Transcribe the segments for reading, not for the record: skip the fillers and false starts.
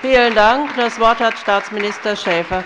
Vielen Dank. Das Wort hat Staatsminister Schäfer.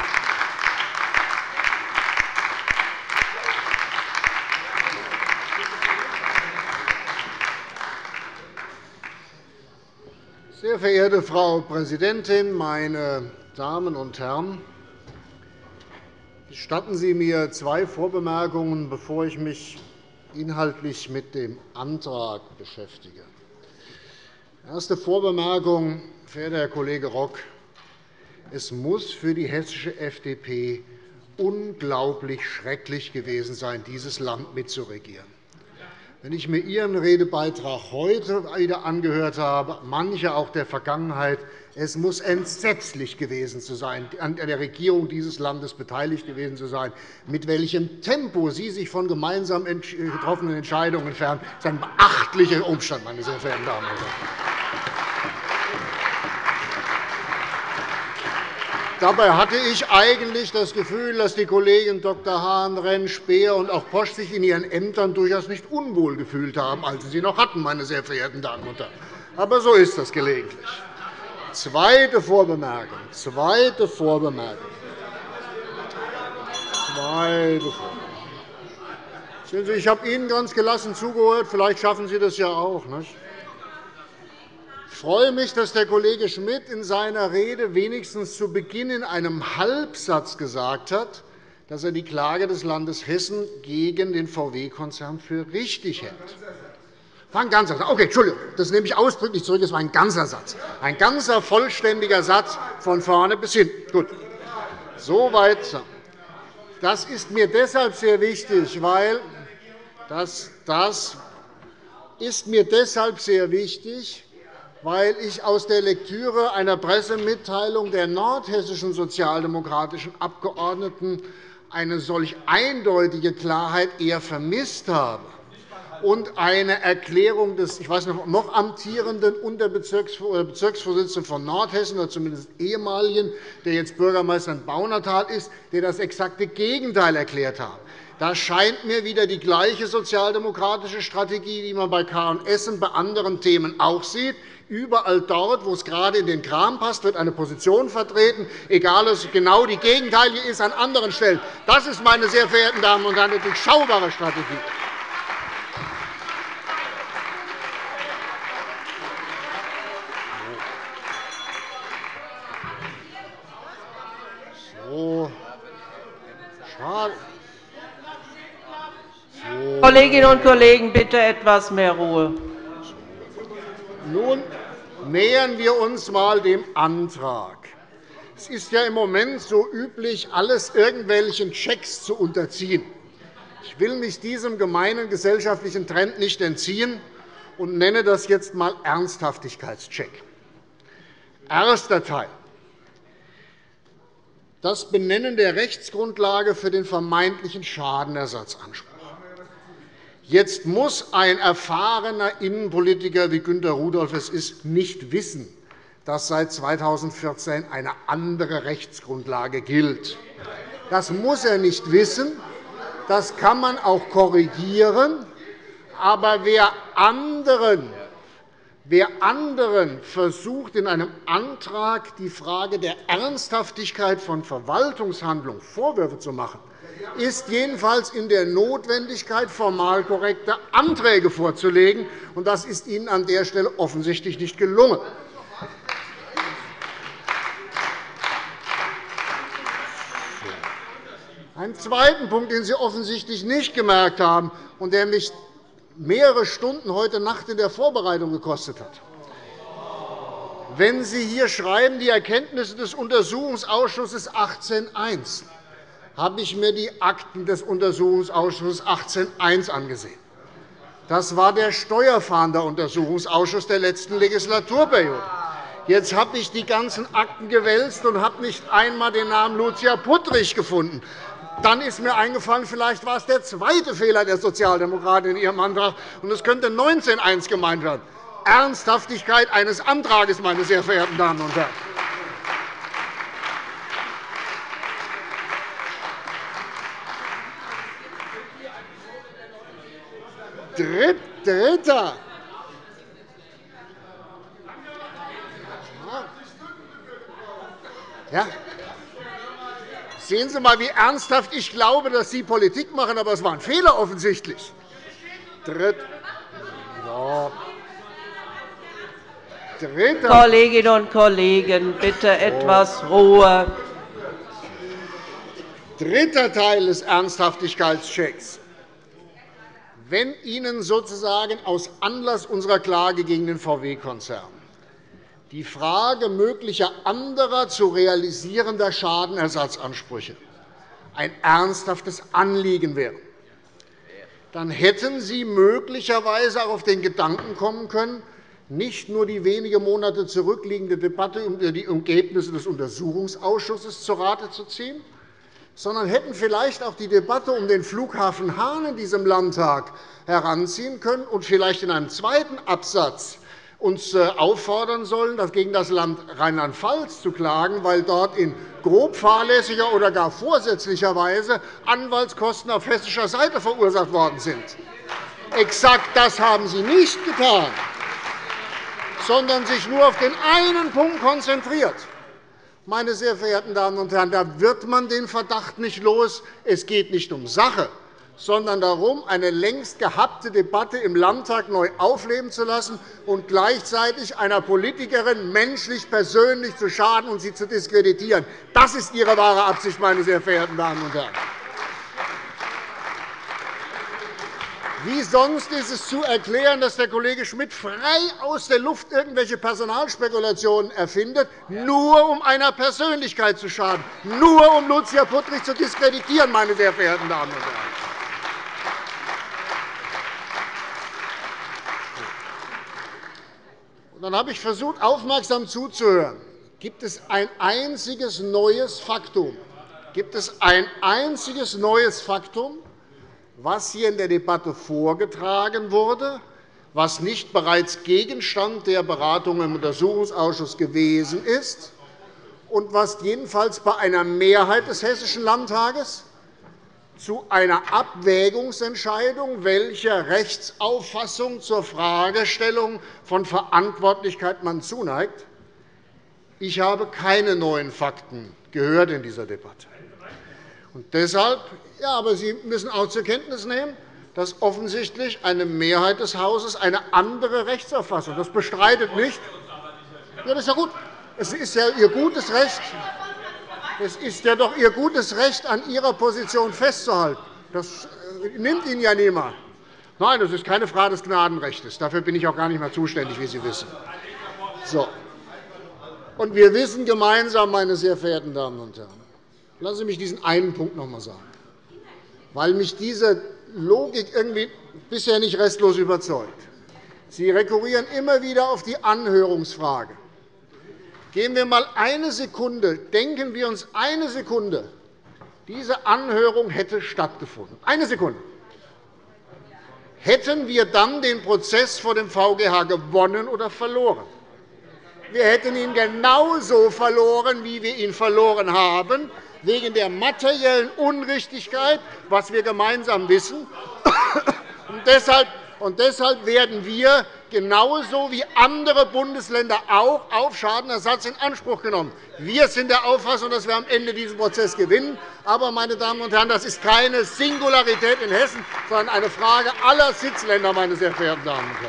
Sehr verehrte Frau Präsidentin, meine Damen und Herren! Gestatten Sie mir 2 Vorbemerkungen, bevor ich mich inhaltlich mit dem Antrag beschäftige. Erste Vorbemerkung, verehrter Herr Kollege Rock. Es muss für die hessische FDP unglaublich schrecklich gewesen sein, dieses Land mitzuregieren. Wenn ich mir Ihren Redebeitrag heute wieder angehört habe, manche auch der Vergangenheit, es muss entsetzlich gewesen sein, an der Regierung dieses Landes beteiligt gewesen zu sein. Mit welchem Tempo Sie sich von gemeinsam getroffenen Entscheidungen entfernen, ist ein beachtlicher Umstand, meine sehr verehrten Damen und Herren. Dabei hatte ich eigentlich das Gefühl, dass die Kollegen Dr. Hahn, Rentsch, Beer und auch Posch sich in ihren Ämtern durchaus nicht unwohl gefühlt haben, als sie sie noch hatten, meine sehr verehrten Damen und Herren. Aber so ist das gelegentlich. Zweite Vorbemerkung. Zweite Vorbemerkung. Sehen Sie, ich habe Ihnen ganz gelassen zugehört. Vielleicht schaffen Sie das ja auch. Nicht? Ich freue mich, dass der Kollege Schmidt in seiner Rede wenigstens zu Beginn in einem Halbsatz gesagt hat, dass er die Klage des Landes Hessen gegen den VW-Konzern für richtig hält. Das war ein ganzer Satz. Okay, Entschuldigung, das nehme ich ausdrücklich zurück. Es war ein ganzer Satz, ein ganzer vollständiger Satz von vorne bis hinten. Gut, soweit. Das ist mir deshalb sehr wichtig, weil ich aus der Lektüre einer Pressemitteilung der nordhessischen sozialdemokratischen Abgeordneten eine solch eindeutige Klarheit eher vermisst habe und eine Erklärung des noch amtierenden Bezirksvorsitzenden von Nordhessen, oder zumindest ehemaligen, der jetzt Bürgermeister in Baunatal ist, der das exakte Gegenteil erklärt hat. Da scheint mir wieder die gleiche sozialdemokratische Strategie, die man bei K. Essen bei anderen Themen auch sieht. Überall dort, wo es gerade in den Kram passt, wird eine Position vertreten, egal ob es genau die gegenteilige ist an anderen Stellen. Das ist, meine sehr verehrten Damen und Herren, eine durchschaubare Strategie. Kolleginnen und Kollegen, bitte etwas mehr Ruhe. Nun nähern wir uns einmal dem Antrag. Es ist ja im Moment so üblich, alles irgendwelchen Checks zu unterziehen. Ich will mich diesem gemeinen gesellschaftlichen Trend nicht entziehen und nenne das jetzt einmal Ernsthaftigkeitscheck. Erster Teil. Das Benennen der Rechtsgrundlage für den vermeintlichen Schadenersatzanspruch. Jetzt muss ein erfahrener Innenpolitiker, wie Günter Rudolph es ist, nicht wissen, dass seit 2014 eine andere Rechtsgrundlage gilt. Das muss er nicht wissen. Das kann man auch korrigieren. Aber wer anderen versucht, in einem Antrag die Frage der Ernsthaftigkeit von Verwaltungshandlungen Vorwürfe zu machen, ist jedenfalls in der Notwendigkeit, formal korrekte Anträge vorzulegen. Das ist Ihnen an der Stelle offensichtlich nicht gelungen. Einen zweiten Punkt, den Sie offensichtlich nicht gemerkt haben und der mich mehrere Stunden heute Nacht in der Vorbereitung gekostet hat. Wenn Sie hier schreiben, die Erkenntnisse des Untersuchungsausschusses 18.1, habe ich mir die Akten des Untersuchungsausschusses 18.1 angesehen. Das war der Steuerfahnderuntersuchungsausschuss der letzten Legislaturperiode. Jetzt habe ich die ganzen Akten gewälzt und habe nicht einmal den Namen Lucia Puttrich gefunden. Dann ist mir eingefallen, vielleicht war es der zweite Fehler der Sozialdemokraten in Ihrem Antrag, und es könnte 19.1 gemeint werden. Ernsthaftigkeit eines Antrags, meine sehr verehrten Damen und Herren. Ja? Sehen Sie einmal, wie ernsthaft ich glaube, dass Sie Politik machen, aber es war ein Fehler offensichtlich. Kolleginnen und Kollegen, bitte etwas Ruhe. Dritter Teil des Ernsthaftigkeitschecks. Wenn Ihnen sozusagen aus Anlass unserer Klage gegen den VW-Konzern die Frage möglicher anderer zu realisierender Schadenersatzansprüche ein ernsthaftes Anliegen wäre, dann hätten Sie möglicherweise auch auf den Gedanken kommen können, nicht nur die wenige Monate zurückliegende Debatte über die Ergebnisse des Untersuchungsausschusses zu Rate zu ziehen, sondern hätten vielleicht auch die Debatte um den Flughafen Hahn in diesem Landtag heranziehen können und vielleicht in einem zweiten Absatz uns auffordern sollen, gegen das Land Rheinland-Pfalz zu klagen, weil dort in grob fahrlässiger oder gar vorsätzlicher Weise Anwaltskosten auf hessischer Seite verursacht worden sind. Exakt das haben Sie nicht getan, sondern sich nur auf den einen Punkt konzentriert. Meine sehr verehrten Damen und Herren, da wird man den Verdacht nicht los, es geht nicht um Sache, sondern darum, eine längst gehabte Debatte im Landtag neu aufleben zu lassen und gleichzeitig einer Politikerin menschlich persönlich zu schaden und sie zu diskreditieren. Das ist Ihre wahre Absicht, meine sehr verehrten Damen und Herren. Wie sonst ist es zu erklären, dass der Kollege Schmidt frei aus der Luft irgendwelche Personalspekulationen erfindet, nur um einer Persönlichkeit zu schaden, nur um Lucia Puttrich zu diskreditieren, meine sehr verehrten Damen und Herren. Dann habe ich versucht, aufmerksam zuzuhören. Gibt es ein einziges neues Faktum? Gibt es ein einziges neues Faktum, was hier in der Debatte vorgetragen wurde, was nicht bereits Gegenstand der Beratung im Untersuchungsausschuss gewesen ist und was jedenfalls bei einer Mehrheit des Hessischen Landtages zu einer Abwägungsentscheidung, welcher Rechtsauffassung zur Fragestellung von Verantwortlichkeit man zuneigt? Ich habe keine neuen Fakten gehört in dieser Debatte. Und deshalb, ja, aber Sie müssen auch zur Kenntnis nehmen, dass offensichtlich eine Mehrheit des Hauses eine andere Rechtsauffassung hat. Das bestreitet nicht. Ja, das ist ja gut. Es ist ja Ihr gutes Recht. Es ist ja doch Ihr gutes Recht, an Ihrer Position festzuhalten. Das nimmt Ihnen ja niemand. Nein, das ist keine Frage des Gnadenrechts. Dafür bin ich auch gar nicht mehr zuständig, wie Sie wissen. So. Und wir wissen gemeinsam, meine sehr verehrten Damen und Herren, lassen Sie mich diesen einen Punkt noch einmal sagen, weil mich diese Logik irgendwie bisher nicht restlos überzeugt. Sie rekurrieren immer wieder auf die Anhörungsfrage. Gehen wir einmal eine Sekunde, denken wir uns eine Sekunde, diese Anhörung hätte stattgefunden. Eine Sekunde. Hätten wir dann den Prozess vor dem VGH gewonnen oder verloren? Wir hätten ihn genauso verloren, wie wir ihn verloren haben, wegen der materiellen Unrichtigkeit, was wir gemeinsam wissen. Und deshalb werden wir genauso wie andere Bundesländer auch auf Schadenersatz in Anspruch genommen. Wir sind der Auffassung, dass wir am Ende diesen Prozess gewinnen. Aber, meine Damen und Herren, das ist keine Singularität in Hessen, sondern eine Frage aller Sitzländer, meine sehr verehrten Damen und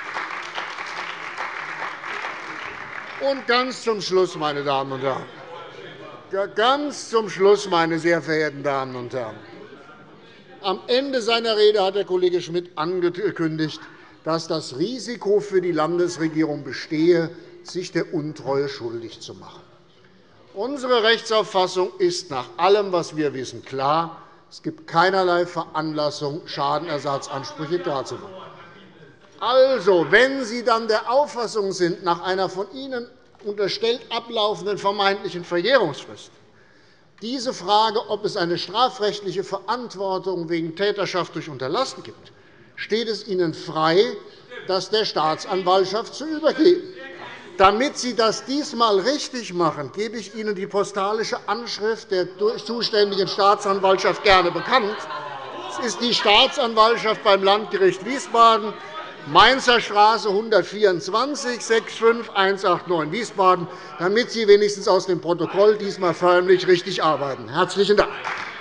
Herren. Und ganz zum Schluss, meine Damen und Herren, ganz zum Schluss, meine sehr verehrten Damen und Herren, am Ende seiner Rede hat der Kollege Schmidt angekündigt, dass das Risiko für die Landesregierung bestehe, sich der Untreue schuldig zu machen. Unsere Rechtsauffassung ist nach allem, was wir wissen, klar. Es gibt keinerlei Veranlassung, Schadenersatzansprüche darzumachen. Also, wenn Sie dann der Auffassung sind, nach einer von Ihnen unterstellt ablaufenden vermeintlichen Verjährungsfrist, diese Frage, ob es eine strafrechtliche Verantwortung wegen Täterschaft durch Unterlassen gibt, steht es Ihnen frei, das der Staatsanwaltschaft zu übergeben. Damit Sie das diesmal richtig machen, gebe ich Ihnen die postalische Anschrift der zuständigen Staatsanwaltschaft gerne bekannt. Es ist die Staatsanwaltschaft beim Landgericht Wiesbaden. Mainzer Straße 124 65189 Wiesbaden, damit Sie wenigstens aus dem Protokoll diesmal förmlich richtig arbeiten. Herzlichen Dank.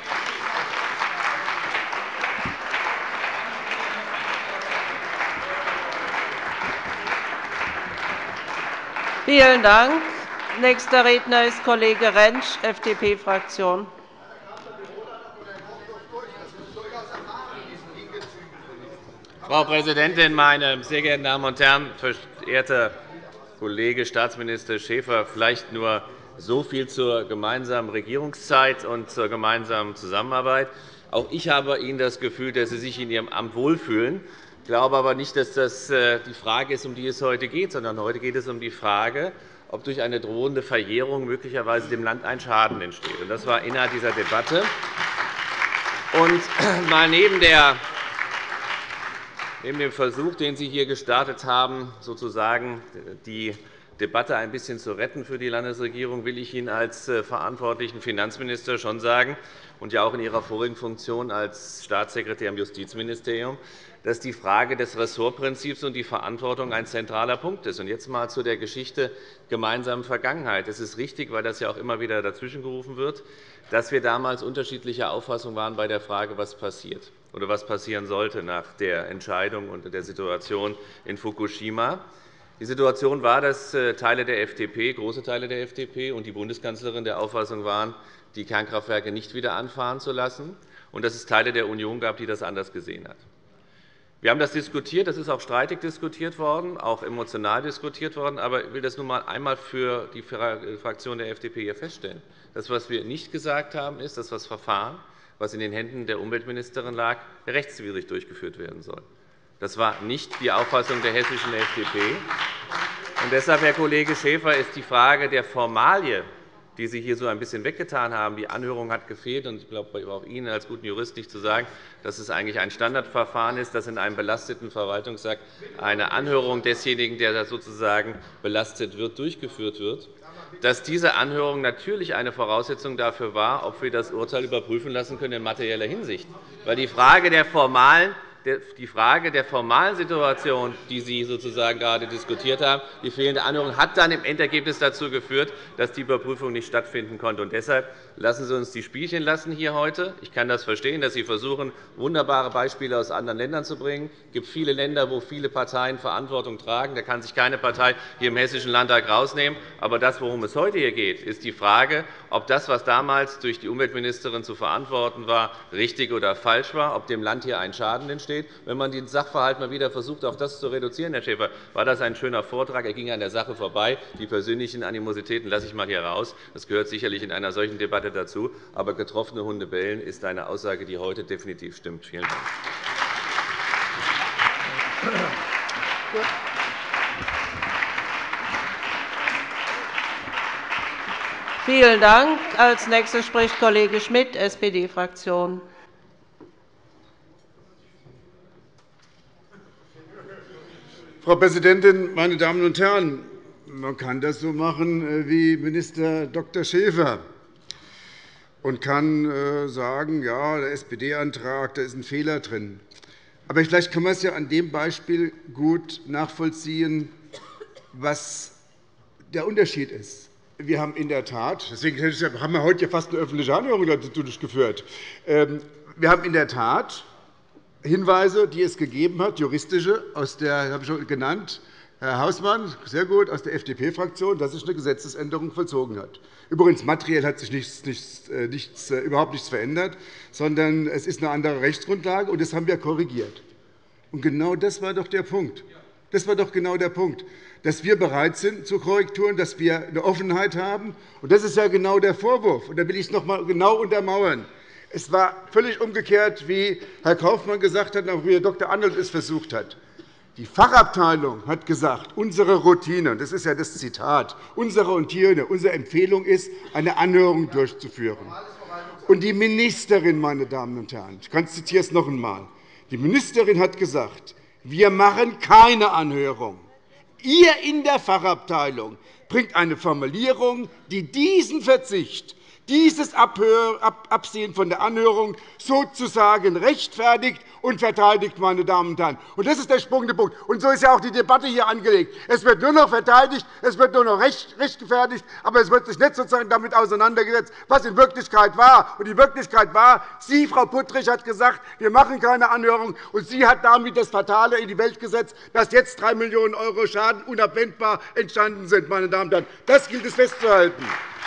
Vielen Dank. Nächster Redner ist Kollege Rentsch, FDP-Fraktion. Frau Präsidentin, meine sehr geehrten Damen und Herren! Verehrter Kollege Staatsminister Schäfer, vielleicht nur so viel zur gemeinsamen Regierungszeit und zur gemeinsamen Zusammenarbeit. Auch ich habe Ihnen das Gefühl, dass Sie sich in Ihrem Amt wohlfühlen. Ich glaube aber nicht, dass das die Frage ist, um die es heute geht, sondern heute geht es um die Frage, ob durch eine drohende Verjährung möglicherweise dem Land ein Schaden entsteht. Das war Inhalt dieser Debatte. Und mal neben dem Versuch, den Sie hier gestartet haben, sozusagen die Debatte ein bisschen zu retten für die Landesregierung, will ich Ihnen als verantwortlichen Finanzminister schon sagen, und ja auch in Ihrer vorigen Funktion als Staatssekretär im Justizministerium, dass die Frage des Ressortprinzips und die Verantwortung ein zentraler Punkt ist. Und jetzt einmal zu der Geschichte gemeinsamen Vergangenheit. Es ist richtig, weil das ja auch immer wieder dazwischengerufen wird, dass wir damals unterschiedlicher Auffassung waren bei der Frage, was passiert oder was passieren sollte nach der Entscheidung und der Situation in Fukushima. Die Situation war, dass Teile der FDP, große Teile der FDP und die Bundeskanzlerin der Auffassung waren, die Kernkraftwerke nicht wieder anfahren zu lassen, und dass es Teile der Union gab, die das anders gesehen haben. Wir haben das diskutiert. Das ist auch streitig diskutiert worden, auch emotional diskutiert worden. Aber ich will das nun einmal für die Fraktion der FDP hier feststellen. Das, was wir nicht gesagt haben, ist, dass das Verfahren, das in den Händen der Umweltministerin lag, rechtswidrig durchgeführt werden soll. Das war nicht die Auffassung der hessischen FDP. Und deshalb, Herr Kollege Schäfer, ist die Frage der Formalie, die Sie hier so ein bisschen weggetan haben, die Anhörung hat gefehlt. Und ich glaube, auch Ihnen als guten Jurist nicht zu sagen, dass es eigentlich ein Standardverfahren ist, dass in einem belasteten Verwaltungsakt eine Anhörung desjenigen, der sozusagen belastet wird, durchgeführt wird, dass diese Anhörung natürlich eine Voraussetzung dafür war, ob wir das Urteil überprüfen lassen können in materieller Hinsicht. Weil die Frage der formalen Situation, die Sie sozusagen gerade diskutiert haben, die fehlende Anhörung, hat dann im Endergebnis dazu geführt, dass die Überprüfung nicht stattfinden konnte. Und deshalb lassen Sie uns die Spielchen lassen hier heute. Ich kann das verstehen, dass Sie versuchen, wunderbare Beispiele aus anderen Ländern zu bringen. Es gibt viele Länder, wo viele Parteien Verantwortung tragen. Da kann sich keine Partei hier im Hessischen Landtag herausnehmen. Aber das, worum es heute hier geht, ist die Frage, ob das, was damals durch die Umweltministerin zu verantworten war, richtig oder falsch war, ob dem Land hier ein Schaden entsteht. Wenn man den Sachverhalt mal wieder versucht, auf das zu reduzieren, Herr Schäfer, war das ein schöner Vortrag. Er ging an der Sache vorbei. Die persönlichen Animositäten lasse ich mal hier raus. Das gehört sicherlich in einer solchen Debatte dazu. Aber getroffene Hunde bellen ist eine Aussage, die heute definitiv stimmt. Vielen Dank. Vielen Dank. Als Nächster spricht Kollege Schmidt, SPD-Fraktion. Frau Präsidentin, meine Damen und Herren! Man kann das so machen wie Minister Dr. Schäfer und kann sagen, ja, der SPD-Antrag, da ist ein Fehler drin. Aber vielleicht kann man es ja an dem Beispiel gut nachvollziehen, was der Unterschied ist. Wir haben in der Tat, deswegen haben wir heute fast eine öffentliche Anhörung durchgeführt, wir haben in der Tat Hinweise, die es gegeben hat, juristische, aus der, habe ich schon genannt, Herr Hausmann, sehr gut, aus der FDP-Fraktion, dass sich eine Gesetzesänderung vollzogen hat. Übrigens, materiell hat sich überhaupt nichts verändert, sondern es ist eine andere Rechtsgrundlage, und das haben wir korrigiert. Und genau das war doch der Punkt. Das war doch genau der Punkt, dass wir bereit sind zu Korrekturen, dass wir eine Offenheit haben. Und das ist ja genau der Vorwurf. Und da will ich es noch einmal genau untermauern. Es war völlig umgekehrt, wie Herr Kaufmann gesagt hat, und wie Herr Dr. Arnold es versucht hat. Die Fachabteilung hat gesagt, unsere Routine, das ist ja das Zitat, unsere Routine, unsere Empfehlung ist, eine Anhörung durchzuführen. Und die Ministerin, meine Damen und Herren, ich zitiere es noch einmal, die Ministerin hat gesagt, wir machen keine Anhörung. Ihr in der Fachabteilung bringt eine Formulierung, die diesen Verzicht, dieses Absehen von der Anhörung sozusagen rechtfertigt und verteidigt, meine Damen und Herren. Und das ist der springende Punkt. Und so ist ja auch die Debatte hier angelegt. Es wird nur noch verteidigt, es wird nur noch rechtfertigt, aber es wird sich nicht sozusagen damit auseinandergesetzt, was in Wirklichkeit war. Und die Wirklichkeit war, Sie, Frau Puttrich, hat gesagt, wir machen keine Anhörung, und sie hat damit das Fatale in die Welt gesetzt, dass jetzt 3 Millionen € Schaden unabwendbar entstanden sind. Meine Damen und Herren. Das gilt es festzuhalten.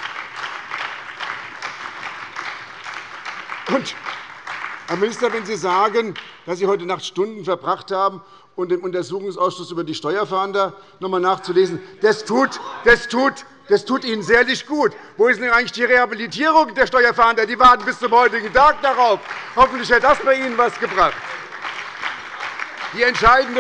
Und, Herr Minister, wenn Sie sagen, dass Sie heute Nacht Stunden verbracht haben, und im Untersuchungsausschuss über die Steuerfahnder noch einmal nachzulesen, das tut Ihnen sehr nicht gut. Wo ist denn eigentlich die Rehabilitierung der Steuerfahnder? Die warten bis zum heutigen Tag darauf. Hoffentlich hat das bei Ihnen etwas gebracht. Die entscheidende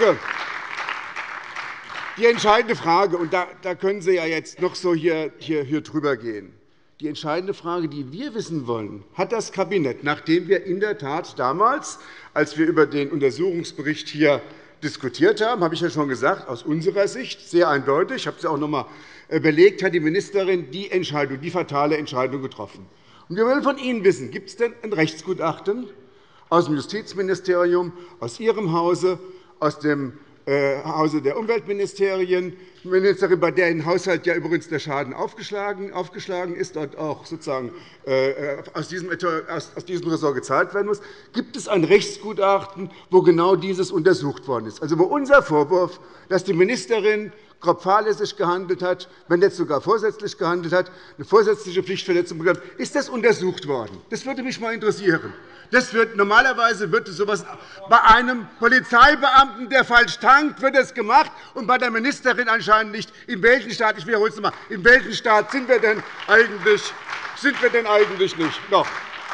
Frage, und da können Sie ja jetzt noch so hier drüber gehen. Die entscheidende Frage, die wir wissen wollen, hat das Kabinett, nachdem wir in der Tat damals, als wir über den Untersuchungsbericht hier diskutiert haben, habe ich ja schon gesagt, aus unserer Sicht sehr eindeutig, ich habe es auch noch einmal belegt, hat die Ministerin die fatale Entscheidung getroffen. Und wir wollen von Ihnen wissen, gibt es denn ein Rechtsgutachten aus dem Justizministerium, aus Ihrem Hause, aus dem Hause der Umweltministerien, Ministerin, bei deren Haushalt ja übrigens der Schaden aufgeschlagen ist, dort auch sozusagen aus diesem Ressort gezahlt werden muss. Gibt es ein Rechtsgutachten, wo genau dieses untersucht worden ist? Also wo unser Vorwurf, dass die Ministerin grob fahrlässig gehandelt hat, wenn nicht sogar vorsätzlich gehandelt hat, eine vorsätzliche Pflichtverletzung begangen, ist das untersucht worden? Das würde mich einmal interessieren. Normalerweise wird so etwas bei einem Polizeibeamten, der falsch tankt, wird es gemacht, und bei der Ministerin anscheinend nicht. In welchem Staat, ich wiederhole es noch einmal, in welchem Staat sind wir denn eigentlich nicht noch?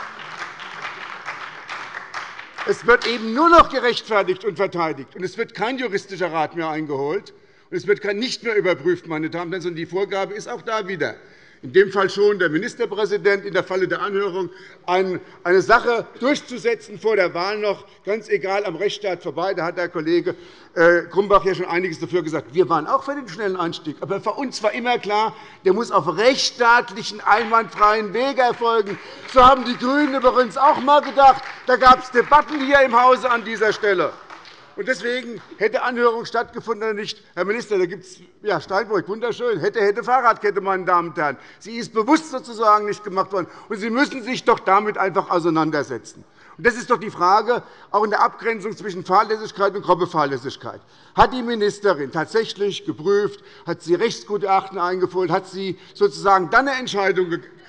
Es wird eben nur noch gerechtfertigt und verteidigt, und es wird kein juristischer Rat mehr eingeholt, und es wird nicht mehr überprüft, meine Damen und Herren, sondern die Vorgabe ist auch da wieder. In dem Fall schon der Ministerpräsident, in der Falle der Anhörung, eine Sache durchzusetzen vor der Wahl noch, ganz egal, am Rechtsstaat vorbei. Da hat der Kollege Grumbach ja schon einiges dafür gesagt. Wir waren auch für den schnellen Einstieg. Aber für uns war immer klar, der muss auf rechtsstaatlichen, einwandfreien Wege erfolgen. So haben die GRÜNEN übrigens auch einmal gedacht. Da gab es Debatten hier im Hause an dieser Stelle. Und deswegen hätte Anhörung stattgefunden oder nicht. Herr Minister, da gibt es Steinbrück, wunderschön, hätte Fahrradkette, meine Damen und Herren. Sie ist bewusst sozusagen nicht gemacht worden. Und Sie müssen sich doch damit einfach auseinandersetzen. Und das ist doch die Frage, auch in der Abgrenzung zwischen Fahrlässigkeit und grobe Fahrlässigkeit. Hat die Ministerin tatsächlich geprüft, hat sie Rechtsgutachten eingeholt, hat sie sozusagen dann eine Entscheidung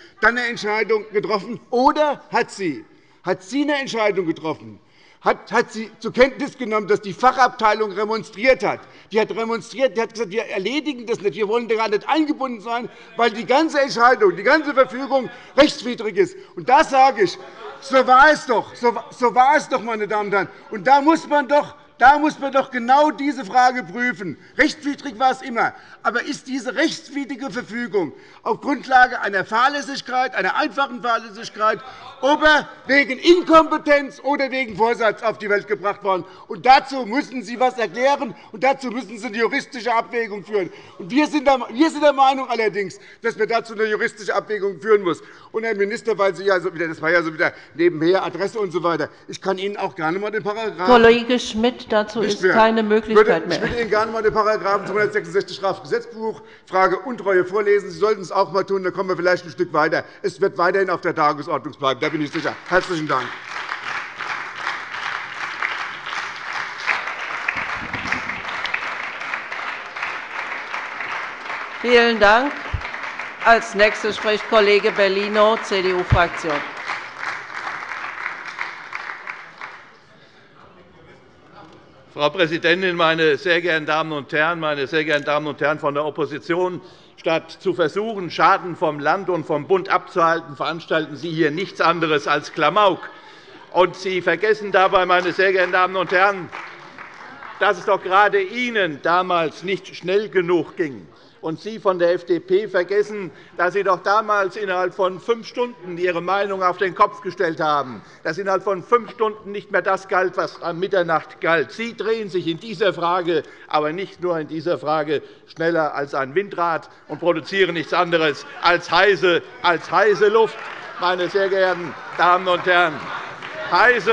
getroffen, oder hat sie eine Entscheidung getroffen? Hat sie zur Kenntnis genommen, dass die Fachabteilung remonstriert hat. Die hat remonstriert, die hat gesagt, wir erledigen das nicht, wir wollen da gar nicht eingebunden sein, weil die ganze Entscheidung, die ganze Verfügung rechtswidrig ist. Und da sage ich, so war es doch, meine Damen und Herren. Und da muss man doch genau diese Frage prüfen. Rechtswidrig war es immer. Aber ist diese rechtswidrige Verfügung auf Grundlage einer Fahrlässigkeit, einer einfachen Fahrlässigkeit, ob er wegen Inkompetenz oder wegen Vorsatz auf die Welt gebracht worden? Und dazu müssen Sie etwas erklären, und dazu müssen Sie eine juristische Abwägung führen. Und wir sind der Meinung allerdings, dass wir dazu eine juristische Abwägung führen müssen. Und, Herr Minister, weil Sie das war ja so wieder nebenher, Adresse und so weiter. Ich kann Ihnen auch gerne einmal den Paragraphen. Kollege Schmidt, dazu ist keine Möglichkeit mehr. Ich würde Ihnen gerne einmal den Paragraphen 266 Strafgesetzbuch, Frage Untreue, vorlesen. Sie sollten es auch einmal tun, dann kommen wir vielleicht ein Stück weiter. Es wird weiterhin auf der Tagesordnung bleiben, da bin ich sicher. Herzlichen Dank. Vielen Dank. Als Nächster spricht Kollege Bellino, CDU-Fraktion. Frau Präsidentin, meine sehr geehrten Damen und Herren, meine sehr geehrten Damen und Herren von der Opposition! Statt zu versuchen, Schaden vom Land und vom Bund abzuhalten, veranstalten Sie hier nichts anderes als Klamauk. Und Sie vergessen dabei, meine sehr geehrten Damen und Herren, dass es doch gerade Ihnen damals nicht schnell genug ging. Und Sie von der FDP vergessen, dass Sie doch damals innerhalb von 5 Stunden Ihre Meinung auf den Kopf gestellt haben, dass innerhalb von 5 Stunden nicht mehr das galt, was an Mitternacht galt. Sie drehen sich in dieser Frage, aber nicht nur in dieser Frage, schneller als ein Windrad und produzieren nichts anderes als heiße Luft. Meine sehr geehrten Damen und Herren, heiße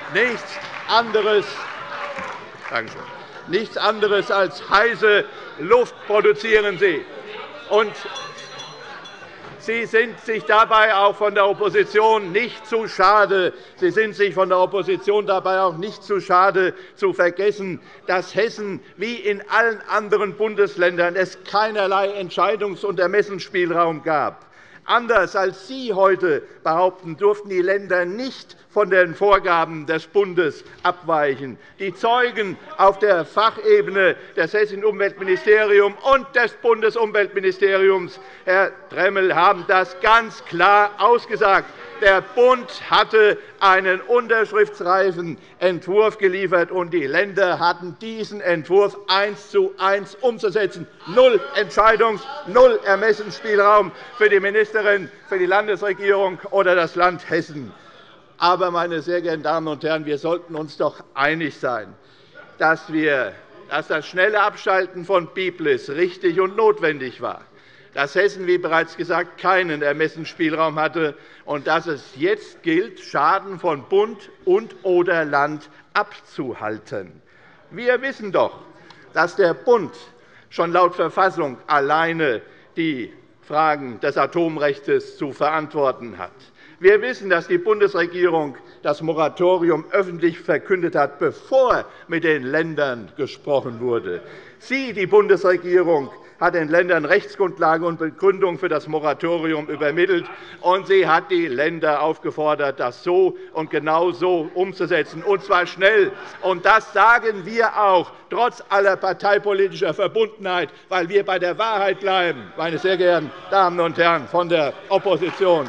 Nichts anderes als heiße Luft produzieren Sie. Und Sie sind sich dabei auch von der Opposition nicht zu schade. Sie sind sich von der Opposition dabei auch nicht zu schade, zu vergessen, dass Hessen wie in allen anderen Bundesländern es keinerlei Entscheidungs- und Ermessensspielraum gab. Anders als Sie heute behaupten, durften die Länder nicht von den Vorgaben des Bundes abweichen. Die Zeugen auf der Fachebene des Hessischen Umweltministeriums und des Bundesumweltministeriums, Herr Dremmel, haben das ganz klar ausgesagt. Der Bund hatte einen unterschriftsreifen Entwurf geliefert, und die Länder hatten diesen Entwurf 1:1 umzusetzen. Null Entscheidungs-, null Ermessensspielraum für die Ministerin, für die Landesregierung oder das Land Hessen. Aber, meine sehr geehrten Damen und Herren, wir sollten uns doch einig sein, dass das schnelle Abschalten von Biblis richtig und notwendig war, dass Hessen, wie bereits gesagt, keinen Ermessensspielraum hatte und dass es jetzt gilt, Schaden von Bund und/oder Land abzuhalten. Wir wissen doch, dass der Bund schon laut Verfassung alleine die Fragen des Atomrechts zu verantworten hat. Wir wissen, dass die Bundesregierung das Moratorium öffentlich verkündet hat, bevor mit den Ländern gesprochen wurde. Sie, die Bundesregierung, hat den Ländern Rechtsgrundlage und Begründung für das Moratorium übermittelt, und sie hat die Länder aufgefordert, das so und genau so umzusetzen, und zwar schnell. Und das sagen wir auch, trotz aller parteipolitischer Verbundenheit, weil wir bei der Wahrheit bleiben, meine sehr geehrten Damen und Herren von der Opposition.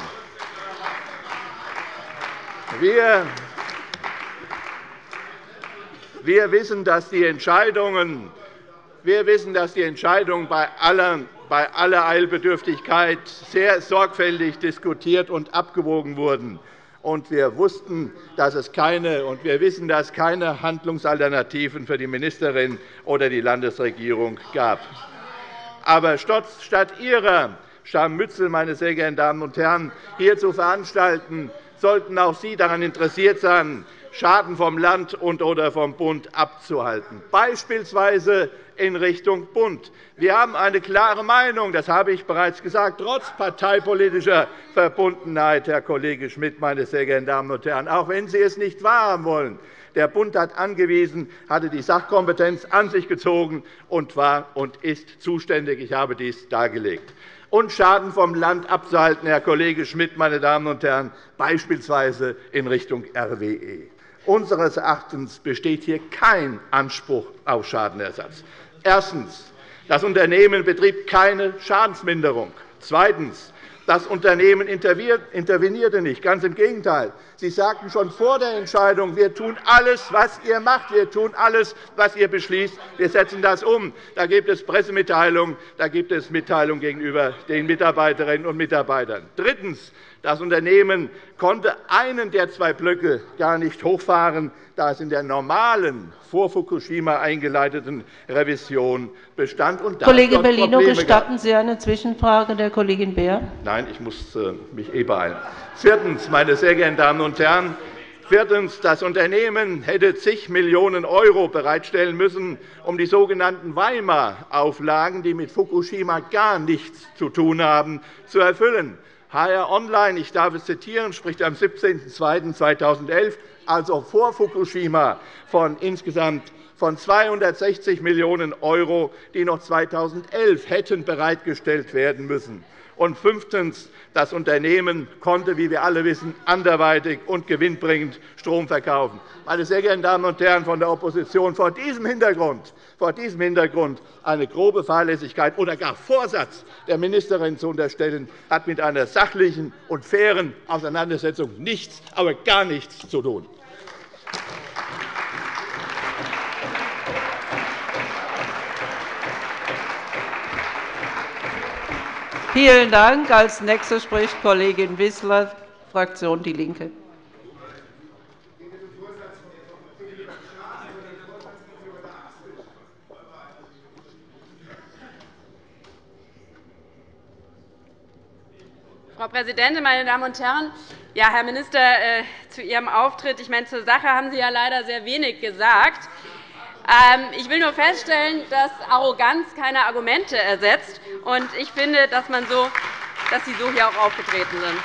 Wir wissen, dass die Entscheidungen bei aller Eilbedürftigkeit sehr sorgfältig diskutiert und abgewogen wurden. Und wir wussten, dass es wir wissen, dass es keine Handlungsalternativen für die Ministerin oder die Landesregierung gab. Aber statt Ihrer Scharmützel, meine sehr geehrten Damen und Herren, hier zu veranstalten, sollten auch Sie daran interessiert sein, Schaden vom Land und/oder vom Bund abzuhalten, beispielsweise in Richtung Bund. Wir haben eine klare Meinung, das habe ich bereits gesagt, trotz parteipolitischer Verbundenheit, Herr Kollege Schmidt, meine sehr geehrten Damen und Herren, auch wenn Sie es nicht wahrhaben wollen. Der Bund hat angewiesen, hatte die Sachkompetenz an sich gezogen und war und ist zuständig. Ich habe dies dargelegt. Und Schaden vom Land abzuhalten, Herr Kollege Schmidt, meine Damen und Herren, beispielsweise in Richtung RWE. Unseres Erachtens besteht hier kein Anspruch auf Schadenersatz. Erstens. Das Unternehmen betrieb keine Schadensminderung. Zweitens. Das Unternehmen intervenierte nicht. Ganz im Gegenteil. Sie sagten schon vor der Entscheidung, wir tun alles, was ihr macht, wir tun alles, was ihr beschließt, wir setzen das um. Da gibt es Pressemitteilungen, da gibt es Mitteilungen gegenüber den Mitarbeiterinnen und Mitarbeitern. Drittens. Das Unternehmen konnte einen der 2 Blöcke gar nicht hochfahren, da es in der normalen, vor Fukushima eingeleiteten Revision bestand. Kollege Bellino, gestatten Sie eine Zwischenfrage der Kollegin Beer? Nein, ich muss mich beeilen. Viertens, meine sehr geehrten Damen und Herren, das Unternehmen hätte zig Millionen € bereitstellen müssen, um die sogenannten Weimar-Auflagen, die mit Fukushima gar nichts zu tun haben, zu erfüllen. HR Online, ich darf es zitieren, spricht am 17.02.2011, also vor Fukushima, von insgesamt von 260 Millionen €, die noch 2011 hätten bereitgestellt werden müssen. Und fünftens. Das Unternehmen konnte, wie wir alle wissen, anderweitig und gewinnbringend Strom verkaufen. Meine sehr geehrten Damen und Herren von der Opposition, vor diesem Hintergrund eine grobe Fahrlässigkeit oder gar Vorsatz der Ministerin zu unterstellen, hat mit einer sachlichen und fairen Auseinandersetzung nichts, aber gar nichts zu tun. Vielen Dank. Als Nächste spricht Kollegin Wissler, Fraktion DIE LINKE. Frau Präsidentin, meine Damen und Herren! Ja, Herr Minister, zu Ihrem Auftritt. Ich meine, zur Sache haben Sie ja leider sehr wenig gesagt. Ich will nur feststellen, dass Arroganz keine Argumente ersetzt. Und ich finde, dass Sie so hier auch aufgetreten sind.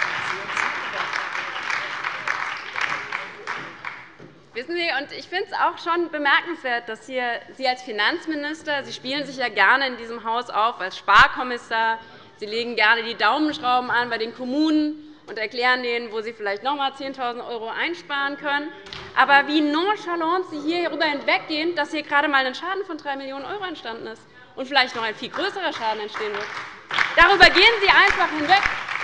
Wissen Sie, und ich finde es auch schon bemerkenswert, dass Sie als Finanzminister, Sie spielen sich ja gerne in diesem Haus auf als Sparkommissar, Sie legen gerne die Daumenschrauben an bei den Kommunen und erklären denen, wo Sie vielleicht noch einmal 10.000 € einsparen können. Aber wie nonchalant Sie hierüber hinweggehen, dass hier gerade einmal ein Schaden von 3 Millionen € entstanden ist und vielleicht noch ein viel größerer Schaden entstehen wird. Darüber gehen Sie einfach hinweg.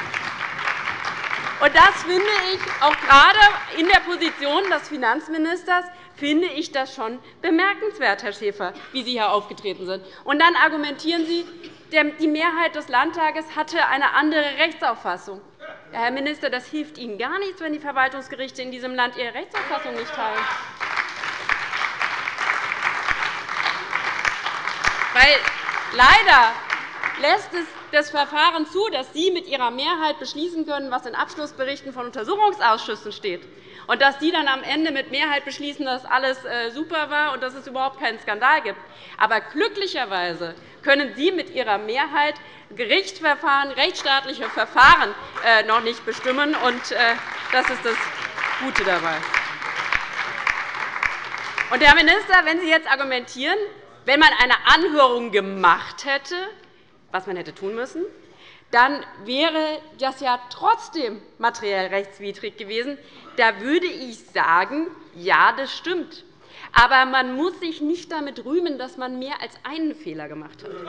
Und das finde ich, auch gerade in der Position des Finanzministers, finde ich das schon bemerkenswert, Herr Schäfer, wie Sie hier aufgetreten sind. Und dann argumentieren Sie, die Mehrheit des Landtages hatte eine andere Rechtsauffassung. Ja, Herr Minister, das hilft Ihnen gar nichts, wenn die Verwaltungsgerichte in diesem Land ihre Rechtsauffassung nicht teilen. Weil leider lässt es das Verfahren zu, dass Sie mit Ihrer Mehrheit beschließen können, was in Abschlussberichten von Untersuchungsausschüssen steht, und dass Sie dann am Ende mit Mehrheit beschließen, dass alles super war und dass es überhaupt keinen Skandal gibt. Aber glücklicherweise können Sie mit Ihrer Mehrheit Gerichtsverfahren, rechtsstaatliche Verfahren noch nicht bestimmen, und das ist das Gute dabei. Und, Herr Minister, wenn Sie jetzt argumentieren, wenn man eine Anhörung gemacht hätte, was man hätte tun müssen, dann wäre das ja trotzdem materiell rechtswidrig gewesen. Da würde ich sagen, ja, das stimmt. Aber man muss sich nicht damit rühmen, dass man mehr als einen Fehler gemacht hat.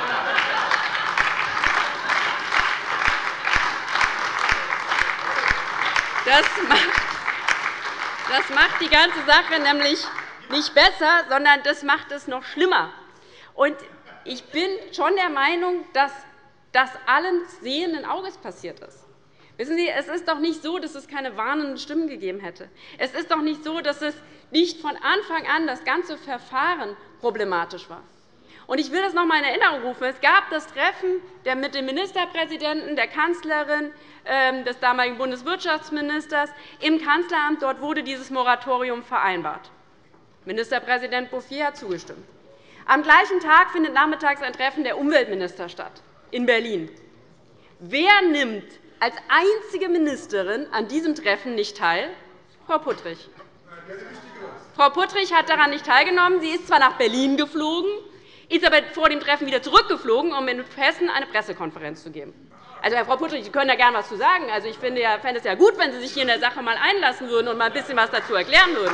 Das macht die ganze Sache nämlich nicht besser, sondern das macht es noch schlimmer. Und ich bin schon der Meinung, dass das allen sehenden Auges passiert ist. Wissen Sie, es ist doch nicht so, dass es keine warnenden Stimmen gegeben hätte. Es ist doch nicht so, dass es nicht von Anfang an das ganze Verfahren problematisch war. Und ich will das noch einmal in Erinnerung rufen. Es gab das Treffen mit dem Ministerpräsidenten, der Kanzlerin, des damaligen Bundeswirtschaftsministers im Kanzleramt. Dort wurde dieses Moratorium vereinbart. Ministerpräsident Bouffier hat zugestimmt. Am gleichen Tag findet nachmittags ein Treffen der Umweltminister statt in Berlin. Wer nimmt als einzige Ministerin an diesem Treffen nicht teil? Frau Puttrich. Frau Puttrich hat daran nicht teilgenommen. Sie ist zwar nach Berlin geflogen, ist aber vor dem Treffen wieder zurückgeflogen, um in Hessen eine Pressekonferenz zu geben. Also, Frau Puttrich, Sie können da gerne etwas zu sagen. Also, ich fände es ja gut, wenn Sie sich hier in der Sache einmal einlassen würden und mal ein bisschen etwas dazu erklären würden.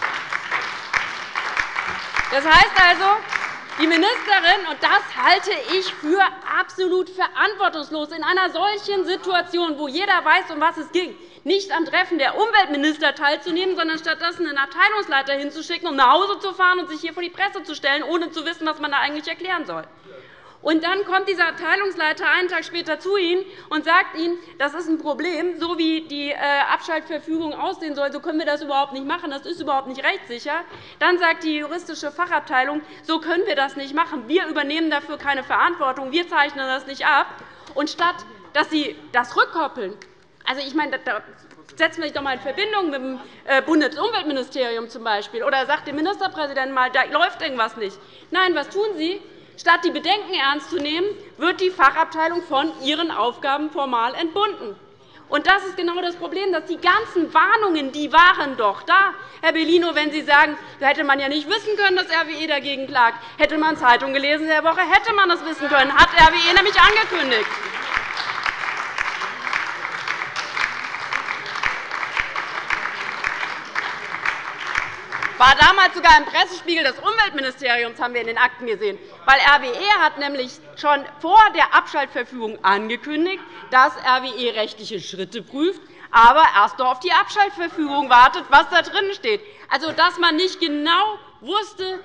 Das heißt also, die Ministerin, und das halte ich für absolut verantwortungslos, in einer solchen Situation, wo jeder weiß, um was es ging, nicht am Treffen der Umweltminister teilzunehmen, sondern stattdessen einen Abteilungsleiter hinzuschicken, um nach Hause zu fahren und sich hier vor die Presse zu stellen, ohne zu wissen, was man da eigentlich erklären soll. Und dann kommt dieser Abteilungsleiter einen Tag später zu Ihnen und sagt Ihnen, das ist ein Problem, so wie die Abschaltverfügung aussehen soll, so können wir das überhaupt nicht machen, das ist überhaupt nicht rechtssicher. Dann sagt die juristische Fachabteilung, so können wir das nicht machen, wir übernehmen dafür keine Verantwortung, wir zeichnen das nicht ab. Und statt dass Sie das rückkoppeln, also ich meine, da setzen wir sich doch einmal in Verbindung mit dem Bundesumweltministerium zum Beispiel, oder sagt dem Ministerpräsidenten einmal, da läuft irgendwas nicht. Nein, was tun Sie? Statt die Bedenken ernst zu nehmen, wird die Fachabteilung von ihren Aufgaben formal entbunden. Und das ist genau das Problem, dass die ganzen Warnungen, die waren doch da. Herr Bellino, wenn Sie sagen, da hätte man ja nicht wissen können, dass RWE dagegen klagt. Hätte man Zeitung gelesen in der Woche, hätte man das wissen können. Hat RWE nämlich angekündigt. War damals sogar im Pressespiegel des Umweltministeriums, haben wir in den Akten gesehen. Weil RWE hat nämlich schon vor der Abschaltverfügung angekündigt, dass RWE rechtliche Schritte prüft, aber erst noch auf die Abschaltverfügung wartet, was da drin steht. Also, dass man nicht genau wusste,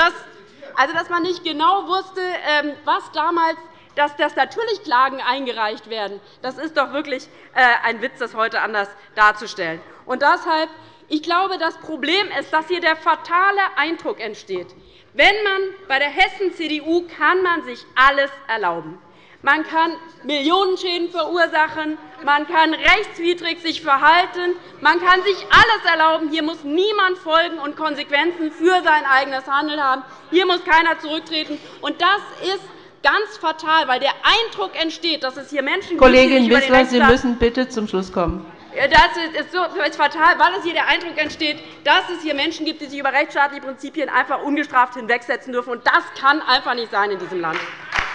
was damals, dass natürlich Klagen eingereicht werden. Das ist doch wirklich ein Witz, das heute anders darzustellen. Und deshalb, ich glaube, das Problem ist, dass hier der fatale Eindruck entsteht. Bei der Hessen-CDU kann man sich alles erlauben. Man kann Millionenschäden verursachen, man kann rechtswidrig sich verhalten, man kann sich alles erlauben. Hier muss niemand Folgen und Konsequenzen für sein eigenes Handeln haben. Hier muss keiner zurücktreten. Und das ist ganz fatal, weil der Eindruck entsteht, dass es hier Menschen gibt, Kollegin Wissler, Sie müssen bitte zum Schluss kommen. Das ist fatal, weil es hier der Eindruck entsteht, dass es hier Menschen gibt, die sich über rechtsstaatliche Prinzipien einfach ungestraft hinwegsetzen dürfen. Und das kann einfach nicht sein in diesem Land.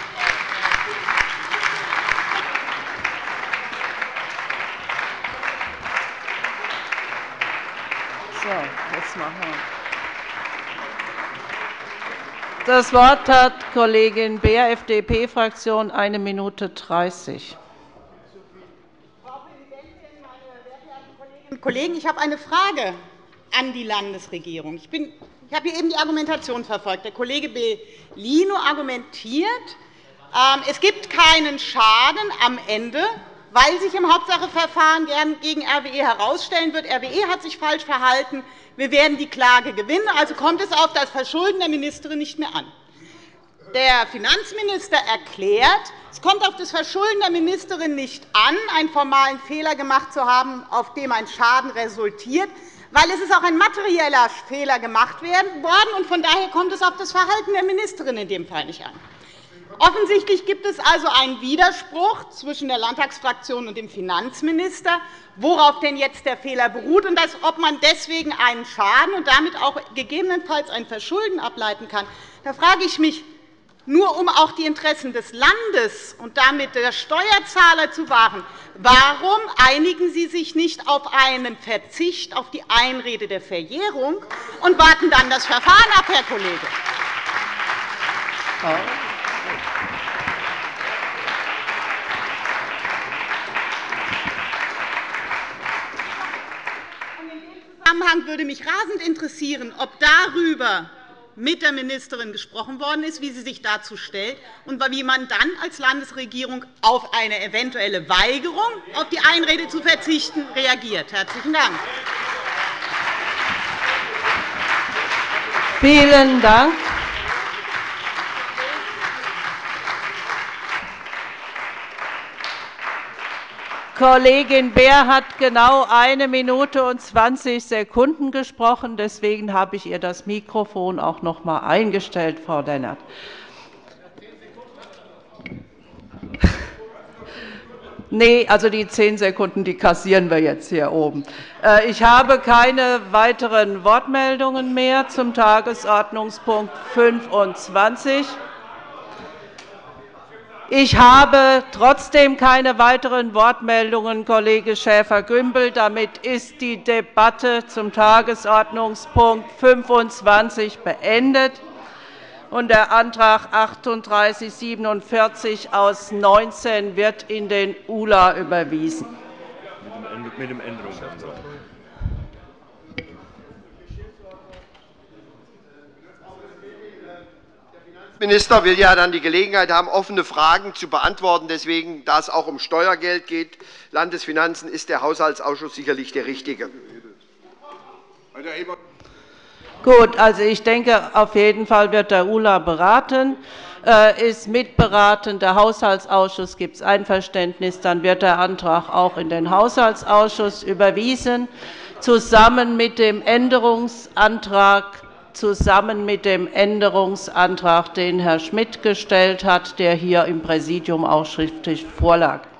So, jetzt machen wir. Das Wort hat Kollegin Beer, FDP-Fraktion, 1 Minute 30. Frau Präsidentin, meine sehr verehrten Kolleginnen und Kollegen! Ich habe eine Frage an die Landesregierung. Ich habe hier eben die Argumentation verfolgt. Der Kollege Bellino argumentiert, es gibt keinen Schaden am Ende, weil sich im Hauptsacheverfahren gegen RWE herausstellen wird, RWE hat sich falsch verhalten, wir werden die Klage gewinnen, also kommt es auf das Verschulden der Ministerin nicht mehr an. Der Finanzminister erklärt, es kommt auf das Verschulden der Ministerin nicht an, einen formalen Fehler gemacht zu haben, auf dem ein Schaden resultiert, weil es ist auch ein materieller Fehler gemacht worden, und von daher kommt es auf das Verhalten der Ministerin in dem Fall nicht an. Offensichtlich gibt es also einen Widerspruch zwischen der Landtagsfraktion und dem Finanzminister, worauf denn jetzt der Fehler beruht und ob man deswegen einen Schaden und damit auch gegebenenfalls ein Verschulden ableiten kann. Da frage ich mich, nur um auch die Interessen des Landes und damit der Steuerzahler zu wahren, warum einigen Sie sich nicht auf einen Verzicht auf die Einrede der Verjährung und warten dann das Verfahren ab, Herr Kollege? Zusammenhang würde mich rasend interessieren, ob darüber mit der Ministerin gesprochen worden ist, wie sie sich dazu stellt und wie man dann als Landesregierung auf eine eventuelle Weigerung, auf die Einrede zu verzichten, reagiert. – Herzlichen Dank. Vielen Dank. Kollegin Beer hat genau 1 Minute und 20 Sekunden gesprochen. Deswegen habe ich ihr das Mikrofon auch noch einmal eingestellt, Frau Lennart. Nee, also die 10 Sekunden, die kassieren wir jetzt hier oben. Ich habe keine weiteren Wortmeldungen mehr zum Tagesordnungspunkt 25. Ich habe trotzdem keine weiteren Wortmeldungen, Kollege Schäfer-Gümbel. Damit ist die Debatte zum Tagesordnungspunkt 25 beendet. Und der Antrag 3847 aus 19 wird in den ULA überwiesen. Mit dem Änderungsantrag. Der Minister will ja dann die Gelegenheit haben, offene Fragen zu beantworten. Deswegen, da es auch um Steuergeld geht, Landesfinanzen, ist der Haushaltsausschuss sicherlich der richtige. Gut, also ich denke, auf jeden Fall wird der ULA beraten, ist mitberaten. Der Haushaltsausschuss gibt es Einverständnis, dann wird der Antrag auch in den Haushaltsausschuss überwiesen, zusammen mit dem Änderungsantrag, den Herr Schmidt gestellt hat, der hier im Präsidium auch schriftlich vorlag.